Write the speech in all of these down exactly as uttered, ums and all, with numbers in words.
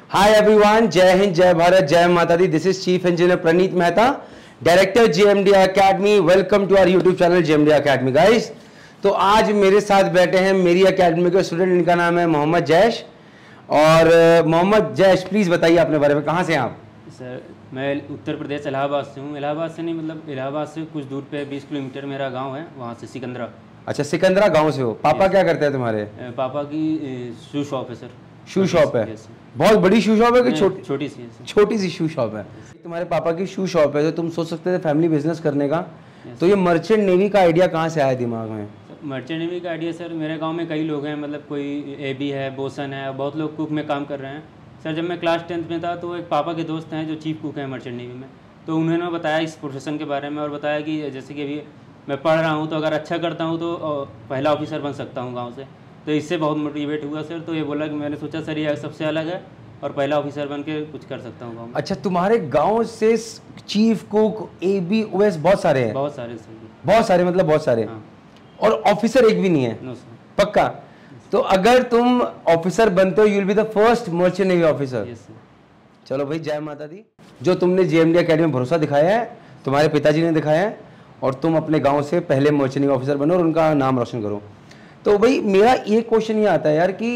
Hi everyone, जय हिंद, जय भारत, जय माता दी। This is chief engineer Praneet Mehta, director JMD academy. Welcome to our YouTube channel JMD academy guys. तो आज मेरे साथ बैठे हैं मेरी एकेडमी के स्टूडेंट, इनका नाम है मोहम्मद जैश। और मोहम्मद जैश, प्लीज़ बताइए अपने बारे में, कहाँ से हैं आप? सर मैं उत्तर प्रदेश इलाहाबाद से हूँ। इलाहाबाद से नहीं, मतलब इलाहाबाद से कुछ दूर पे बीस किलोमीटर मेरा गांव है, वहाँ से सिकंदरा। अच्छा, सिकंदरा गांव से हो। पापा क्या करते हैं तुम्हारे? पापा की शू शॉप है सर। शू शॉप है? बहुत बड़ी शू शॉप है कि छोटी? छोटी सी है। छोटी सी शू शॉप है। तुम्हारे पापा की शू शॉप है, तो तुम सोच सकते थे फैमिली बिजनेस करने का। तो ये मर्चेंट नेवी का आइडिया कहाँ से आया दिमाग में? मर्चेंट नेवी का आइडिया सर, मेरे गांव में कई लोग हैं, मतलब कोई ए बी है, बोसन है, बहुत लोग कुक में काम कर रहे हैं। सर जब मैं क्लास टेंथ में था तो एक पापा के दोस्त हैं जो चीफ कुक हैं मर्चेंट नेवी में, तो उन्होंने बताया इस प्रोफेशन के बारे में और बताया कि जैसे कि अभी मैं पढ़ रहा हूँ तो अगर अच्छा करता हूँ तो पहला ऑफिसर बन सकता हूँ गाँव से। तो इससे बहुत मोटिवेट हुआ सर। तो ये बोला कि मैंने सोचा सर ये सबसे अलग है और पहला ऑफिसर बन के कुछ कर सकता हूँ गाँव में। अच्छा, तुम्हारे गाँव से chief cook, A B, O S बहुत सारे हैं? बहुत सारे सर, बहुत सारे, मतलब बहुत सारे। हाँ। और ऑफिसर एक भी नहीं है? No sir. पक्का? तो अगर तुम ऑफिसर बनते हो, you will be the first merchant navy officer. Yes sir. चलो भाई, जय माता दी। जो तुमने जेएमडी एकेडमी में भरोसा दिखाया है, तुम्हारे पिताजी ने दिखाया है, और तुम अपने गांव से पहले मर्चेंट नेवी ऑफिसर बनो और उनका नाम रोशन करो। तो भाई मेरा ये क्वेश्चन ये आता है यार कि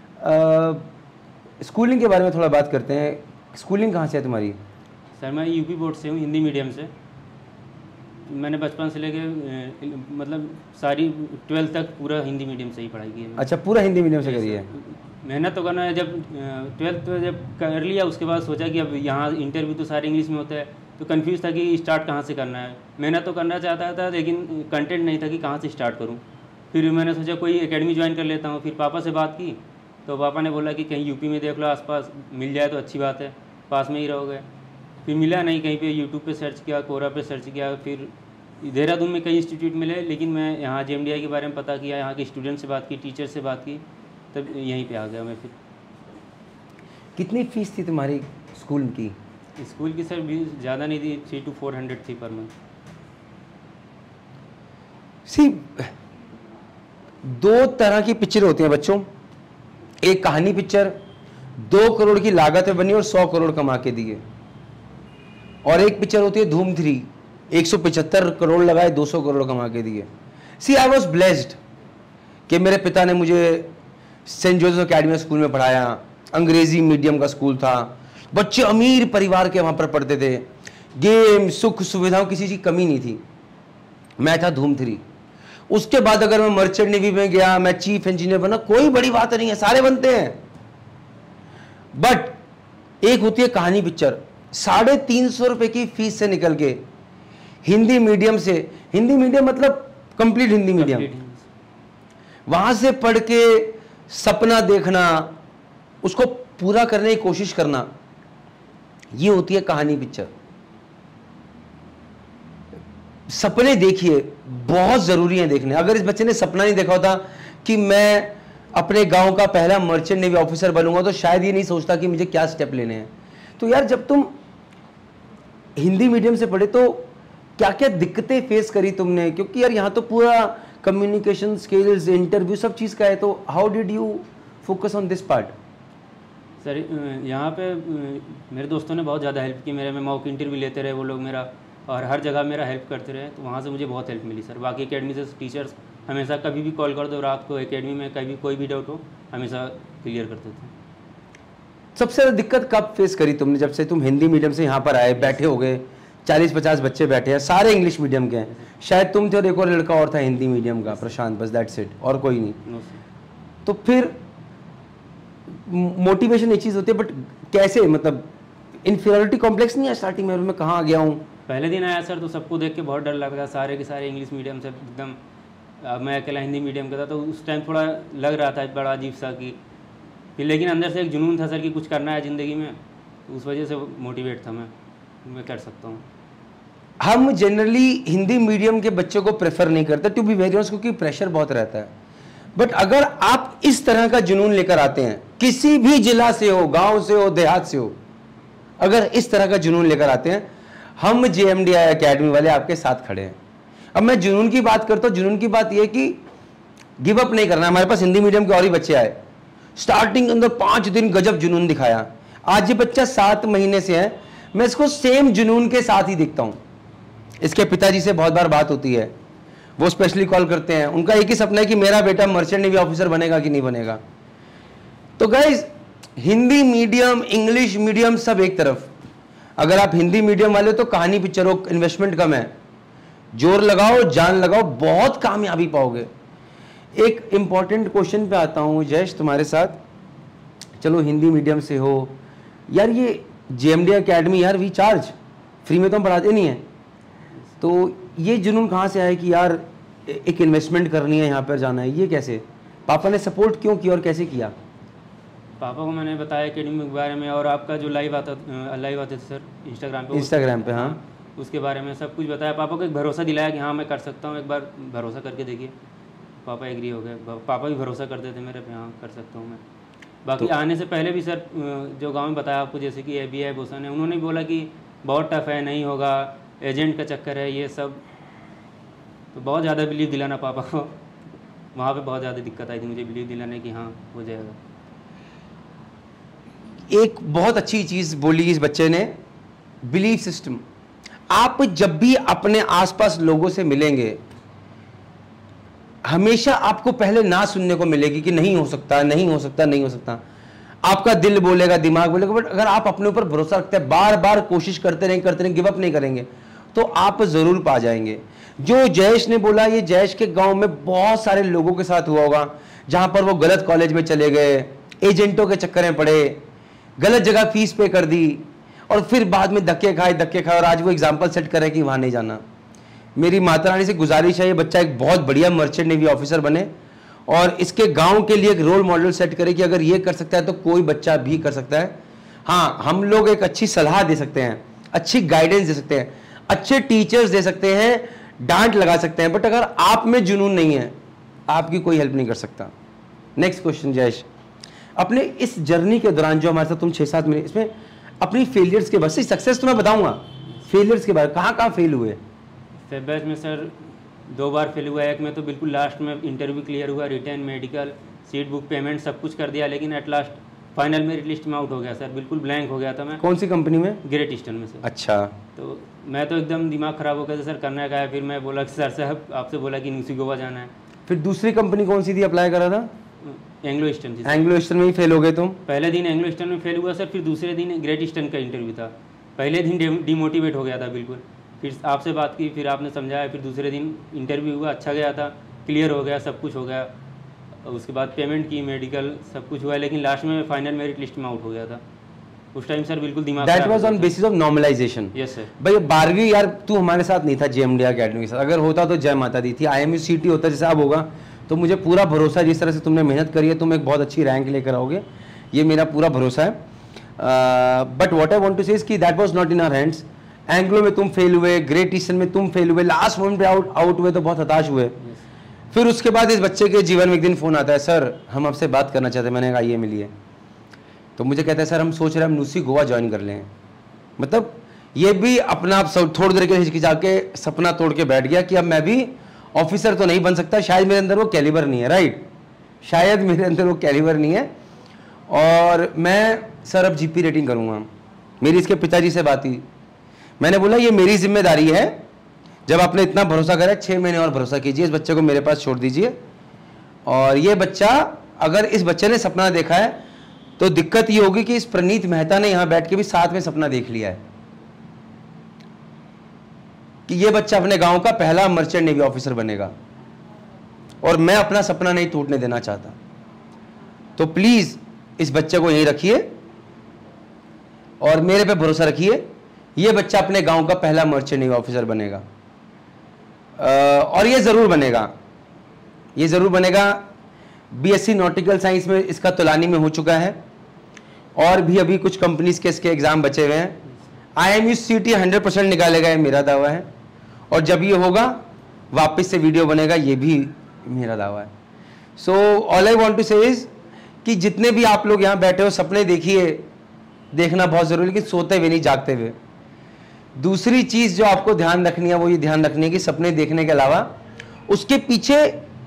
स्कूलिंग के बारे में थोड़ा बात करते हैं। स्कूलिंग कहाँ से है तुम्हारी? सर मैं यूपी बोर्ड से हूँ, हिंदी मीडियम से। मैंने बचपन से लेके मतलब सारी ट्वेल्थ तक पूरा हिंदी मीडियम से ही पढ़ाई की है। अच्छा, पूरा हिंदी मीडियम से करी है? मेहनत तो करना है। जब ट्वेल्थ जब कर लिया उसके बाद सोचा कि अब यहाँ इंटरव्यू तो सारे इंग्लिश में होता है, तो कंफ्यूज था कि स्टार्ट कहाँ से करना है। मेहनत तो करना चाहता था लेकिन कंटेंट नहीं था कि कहाँ से स्टार्ट करूँ। फिर मैंने सोचा कोई एकेडमी ज्वाइन कर लेता हूँ। फिर पापा से बात की तो पापा ने बोला कि कहीं यूपी में देख लो, आसपास मिल जाए तो अच्छी बात है, पास में ही रहोगे। फिर मिला नहीं, कहीं पे यूट्यूब पे सर्च किया, कोरा पे सर्च किया, फिर देहरादून में कई इंस्टीट्यूट मिले, लेकिन मैं यहाँ जेएमडीआई के बारे में पता किया, यहाँ के स्टूडेंट से बात की, टीचर से बात की, तब यहीं पे आ गया मैं। फिर कितनी फीस थी तुम्हारी स्कूल की? स्कूल की सर भी ज़्यादा नहीं थी, थ्री टू फोर हंड्रेड थी पर मंथ। सी, दो तरह की पिक्चर होती हैं बच्चों। एक कहानी पिक्चर दो करोड़ की लागत में बनी और सौ करोड़ कमा के दिए, और एक पिक्चर होती है धूम थ्री, एक सौ पचहत्तर करोड़ लगाए, दो सौ करोड़ कमा के दिए। सी, आई वॉज ब्लेस्ड कि मेरे पिता ने मुझे सेंट जोसेफ अकेडमी स्कूल में पढ़ाया। अंग्रेजी मीडियम का स्कूल था, बच्चे अमीर परिवार के वहां पर पढ़ते थे, गेम, सुख सुविधाओं, किसी चीज कमी नहीं थी। मैं था धूम थ्री। उसके बाद अगर मैं मर्चेंट नेवी में गया, मैं चीफ इंजीनियर बना, कोई बड़ी बात नहीं है, सारे बनते हैं। बट एक होती है कहानी पिक्चर, साढ़े तीन सौ रुपए की फीस से निकल के हिंदी मीडियम से, हिंदी मीडियम मतलब कंप्लीट हिंदी मीडियम, वहां से पढ़ के सपना देखना, उसको पूरा करने की कोशिश करना, ये होती है कहानी पिक्चर। सपने देखिए, बहुत जरूरी है देखने। अगर इस बच्चे ने सपना नहीं देखा होता कि मैं अपने गांव का पहला मर्चेंट नेवी ऑफिसर बनूंगा, तो शायद ये नहीं सोचता कि मुझे क्या स्टेप लेने हैं। तो यार जब तुम हिंदी मीडियम से पढ़े तो क्या क्या दिक्कतें फेस करी तुमने? क्योंकि यार यहाँ तो पूरा कम्युनिकेशन स्किल्स, इंटरव्यू, सब चीज़ का है। तो how did you focus on this part? Sir यहाँ पे मेरे दोस्तों ने बहुत ज़्यादा हेल्प की मेरे में, मॉक इंटरव्यू लेते रहे वो लोग मेरा, और हर जगह मेरा हेल्प करते रहे, तो वहाँ से मुझे बहुत हेल्प मिली सर। बाकी एकेडमी से टीचर्स हमेशा कभी भी कॉल कर दो रात को, एकेडमी में कभी कोई भी डाउट हो हमेशा क्लियर करते थे। सबसे ज़्यादा दिक्कत कब फेस करी तुमने? जब से तुम हिंदी मीडियम से यहाँ पर आए, बैठे हो गए, चालीस पचास बच्चे बैठे हैं, सारे इंग्लिश मीडियम के हैं, शायद तुम थे और एक और लड़का और था हिंदी मीडियम का, प्रशांत, बस दैट्स इट, और कोई नहीं। तो फिर मोटिवेशन एक चीज़ होती है, बट कैसे, मतलब इन्फीरियरिटी कॉम्प्लेक्स नहीं है स्टार्टिंग में, मैं कहाँ आ गया हूँ? पहले दिन आया सर तो सबको देख के बहुत डर लग रहा, सारे के सारे इंग्लिश मीडियम से एकदम, मैं अकेला हिंदी मीडियम का था, तो उस टाइम थोड़ा लग रहा था बड़ा अजीब सा कि, फिर लेकिन अंदर से एक जुनून था सर कि कुछ करना है ज़िंदगी में, तो उस वजह से मोटिवेट था मैं मैं कर सकता हूँ। हम जनरली हिंदी मीडियम के बच्चों को प्रेफर नहीं करते, टू बी वेरी ऑनेस्ट, क्योंकि प्रेशर बहुत रहता है। बट अगर आप इस तरह का जुनून लेकर आते हैं, किसी भी जिला से हो, गांव से हो, देहात से हो, अगर इस तरह का जुनून लेकर आते हैं, हम जेएमडीआई एकेडमी वाले आपके साथ खड़े हैं। अब मैं जुनून की बात करता हूं, जुनून की बात यह कि गिव अप नहीं करना। हमारे पास हिंदी मीडियम के और ही बच्चे आए, स्टार्टिंग अंदर पांच दिन गजब जुनून दिखाया, आज ये बच्चा सात महीने से है, मैं इसको सेम जुनून के साथ ही देखता हूं। इसके पिताजी से बहुत बार बात होती है, वो स्पेशली कॉल करते हैं, उनका एक ही सपना है कि मेरा बेटा मर्चेंट नेवी ऑफिसर बनेगा कि नहीं बनेगा। तो guys Hindi medium, English medium सब एक तरफ, अगर आप हिंदी मीडियम वाले तो कहानी पिक्चरों इन्वेस्टमेंट कम है, जोर लगाओ, जान लगाओ, बहुत कामयाबी पाओगे। एक इंपॉर्टेंट क्वेश्चन पे आता हूं जयेश तुम्हारे साथ, चलो हिंदी मीडियम से हो यार, ये जेएमडी एकेडमी यार वी चार्ज, फ्री में तो हम पढ़ाते नहीं है, तो ये जुनून कहाँ से आया कि यार एक इन्वेस्टमेंट करनी है, यहाँ पर जाना है, ये कैसे? पापा ने सपोर्ट क्यों किया और कैसे किया? पापा को मैंने बताया एकेडमी के बारे में, और आपका जो लाइव आता लाइव आते थे सर इंस्टाग्राम पे इंस्टाग्राम पे हाँ, उसके बारे में सब कुछ बताया। पापा को एक भरोसा दिलाया कि हाँ मैं कर सकता हूँ, एक बार भरोसा करके देखिए। पापा एग्री हो गए, पापा भी भरोसा करते थे मेरे पे, हाँ कर सकता हूँ मैं। बाकी तो, आने से पहले भी सर जो गाँव में बताया आपको, जैसे कि ए बी आई बोसन है, उन्होंने बोला कि बहुत टफ है, नहीं होगा, एजेंट का चक्कर है, ये सब। तो बहुत ज़्यादा बिलीव दिलाना पापा को, वहाँ पे बहुत ज़्यादा दिक्कत आई थी मुझे बिलीव दिलाने की हाँ हो जाएगा। एक बहुत अच्छी चीज़ बोली इस बच्चे ने, बिलीफ सिस्टम। आप जब भी अपने आसपास लोगों से मिलेंगे, हमेशा आपको पहले ना सुनने को मिलेगी कि नहीं हो सकता, नहीं हो सकता, नहीं हो सकता। आपका दिल बोलेगा, दिमाग बोलेगा, बट अगर आप अपने ऊपर भरोसा रखते हैं, बार बार कोशिश करते रहेंगे करते रहेंगे, गिव अप नहीं करेंगे, तो आप जरूर पा जाएंगे। जो जयेश ने बोला, ये जयेश के गांव में बहुत सारे लोगों के साथ हुआ होगा, जहां पर वो गलत कॉलेज में चले गए, एजेंटों के चक्कर में पड़े, गलत जगह फीस पे कर दी, और फिर बाद में धक्के खाए धक्के खाए और आज वो एग्जाम्पल सेट करे कि वहां नहीं जाना। मेरी माता रानी से गुजारिश है, ये बच्चा एक बहुत बढ़िया मर्चेंट नेवी ऑफिसर बने और इसके गांव के लिए एक रोल मॉडल सेट करे कि अगर ये कर सकता है तो कोई बच्चा भी कर सकता है। हाँ, हम लोग एक अच्छी सलाह दे सकते हैं, अच्छी गाइडेंस दे सकते हैं, अच्छे टीचर्स दे सकते हैं, डांट लगा सकते हैं, बट अगर आप में जुनून नहीं है, आपकी कोई हेल्प नहीं कर सकता। नेक्स्ट क्वेश्चन जयेश, अपने इस जर्नी के दौरान जो हमारे साथ तुम छः सात महीने, इसमें अपनी फेलियर्स के बाद से सक्सेस तो मैं बताऊंगा, फेलियर्स के बाद कहाँ कहाँ फेल हुए? फेब बैच में सर दो बार फेल हुआ है। एक में तो बिल्कुल लास्ट में इंटरव्यू क्लियर हुआ, return, medical, seat book, payment सब कुछ कर दिया, लेकिन at last final merit list में आउट हो गया सर, बिल्कुल ब्लैंक हो गया था मैं। कौन सी कंपनी में? ग्रेट ईस्टर्न में सर। अच्छा। तो मैं तो एकदम दिमाग ख़राब हो गया था सर, करना क्या है। फिर मैं बोला कि सर साहब आपसे बोला कि न्यूसी गोवा जाना है। फिर दूसरी कंपनी कौन सी थी अप्लाई करा था? एंग्लो ईस्टर्न थी। एंग्लो ईस्टर्न में ही फेल हो गए तुम? पहले दिन एंग्लो ईस्टर्न में फेल हुआ सर, फिर दूसरे दिन ग्रेट ईस्टर्न का इंटरव्यू था। पहले दिन डिमोटिवेट हो गया था बिल्कुल, फिर आपसे बात की, फिर आपने समझाया, फिर दूसरे दिन इंटरव्यू हुआ, अच्छा गया था, क्लियर हो गया, सब कुछ हो गया। उसके बाद पेमेंट की, मेडिकल सब कुछ हुआ, लेकिन लास्ट में फाइनल मेरिट लिस्ट में आउट हो गया था। उस टाइम सर बिल्कुल दिमाग that was on basis of normalization. Yes sir. भाई बारहवीं यार तू हमारे साथ नहीं था जेएमडी एकेडमी के साथ, अगर होता तो जय माता दी थी, आईएमयू सीटी होता जैसे अब होगा, तो मुझे पूरा भरोसा जिस तरह से तुमने मेहनत करी है तुम एक बहुत अच्छी रैंक लेकर आओगे, ये मेरा पूरा भरोसा है। But what I want to say is कि that was not in our hands. Anglo में तुम फेल हुए, ग्रेट ईस्टर्न में तुम फेल हुए, लास्ट मोमेंट पे आउट आउट हुए तो बहुत हताश हुए। yes. फिर उसके बाद इस बच्चे के जीवन में एक दिन फोन आता है, सर हम आपसे बात करना चाहते हैं। मैंने कहा ये मिलिए, तो मुझे कहता है सर हम सोच रहे हैं हम न्यूसी गोवा ज्वाइन कर लें। मतलब ये भी अपना आप थोड़ी देर के हिचकिचा के सपना तोड़ के बैठ गया कि अब मैं भी ऑफिसर तो नहीं बन सकता, शायद मेरे अंदर वो कैलिबर नहीं है, राइट, शायद मेरे अंदर वो कैलिबर नहीं है, और मैं सर अब जीपी रेटिंग करूँगा। मेरी इसके पिताजी से बात हुई, मैंने बोला ये मेरी जिम्मेदारी है, जब आपने इतना भरोसा करा, छः महीने और भरोसा कीजिए, इस बच्चे को मेरे पास छोड़ दीजिए। और ये बच्चा, अगर इस बच्चे ने सपना देखा है तो दिक्कत ये होगी कि इस प्रणीत मेहता ने यहाँ बैठ के भी साथ में सपना देख लिया है कि ये बच्चा अपने गांव का पहला मर्चेंट नेवी ऑफिसर बनेगा, और मैं अपना सपना नहीं टूटने देना चाहता। तो प्लीज इस बच्चे को यहीं रखिए और मेरे पे भरोसा रखिए, ये बच्चा अपने गांव का पहला मर्चेंट नेवी ऑफिसर बनेगा, और ये जरूर बनेगा, ये जरूर बनेगा। बीएससी नॉटिकल साइंस में इसका तोलानी में हो चुका है, और भी अभी कुछ कंपनीज के इसके एग्जाम बचे हुए हैं। आईएमयू सीटी हंड्रेड परसेंट निकालेगा, ये मेरा दावा है, और जब ये होगा वापस से वीडियो बनेगा, ये भी मेरा दावा है। So all I want to say is कि जितने भी आप लोग यहाँ बैठे हो, सपने देखिए, देखना बहुत जरूरी है, लेकिन सोते हुए नहीं, जागते हुए। दूसरी चीज जो आपको ध्यान रखनी है वो ये ध्यान रखनी है कि सपने देखने के अलावा उसके पीछे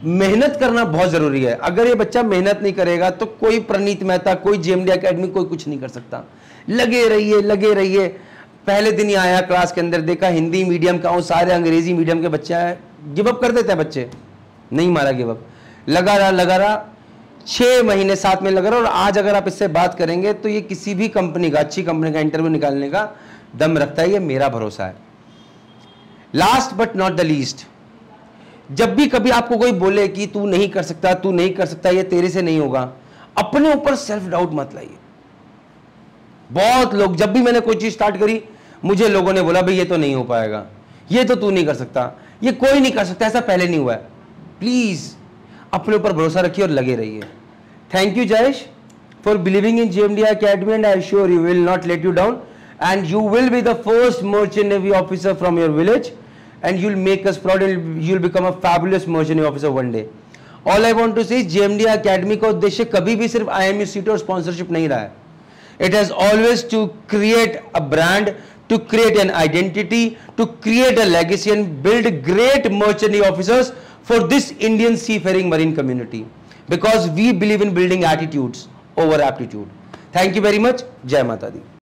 मेहनत करना बहुत जरूरी है। अगर ये बच्चा मेहनत नहीं करेगा तो कोई प्रणीत मेहता, कोई जेएमडी एकेडमी, कोई कुछ नहीं कर सकता। लगे रहिए, लगे रहिए। पहले दिन ही आया क्लास के अंदर, देखा हिंदी मीडियम का हूँ, सारे अंग्रेजी मीडियम के बच्चे हैं, गिव अप कर देते हैं बच्चे। नहीं मारा गिव अप, लगा रहा लगा रहा छह महीने साथ में लगा रहा। और आज अगर आप इससे बात करेंगे तो ये किसी भी कंपनी का, अच्छी कंपनी का इंटरव्यू निकालने का दम रखता है, ये मेरा भरोसा है। Last but not the least, जब भी कभी आपको कोई बोले कि तू नहीं कर सकता, तू नहीं कर सकता, ये तेरे से नहीं होगा, अपने ऊपर सेल्फ डाउट मत लाइए। बहुत लोग, जब भी मैंने कोई चीज स्टार्ट करी, मुझे लोगों ने बोला भाई ये तो नहीं हो पाएगा, ये तो तू नहीं कर सकता, ये कोई नहीं कर सकता, ऐसा पहले नहीं हुआ है। प्लीज अपने ऊपर भरोसा रखिए और लगे रहिए। Thank you Jayesh for believing in JMD academy and I sure you will not let you down and you will be the first merchant navy officer from your village and you'll make us proud and you'll become a fabulous merchant navy officer one day. All I want to say is J M D Academy का उद्देश्य कभी भी सिर्फ I M U seat और sponsorship नहीं रहा है. It has always to create a brand, to create an identity, to create a legacy and build great merchant navy officers for this Indian seafaring marine community. Because we believe in building attitudes over aptitude. Thank you very much. Jai Mata Di.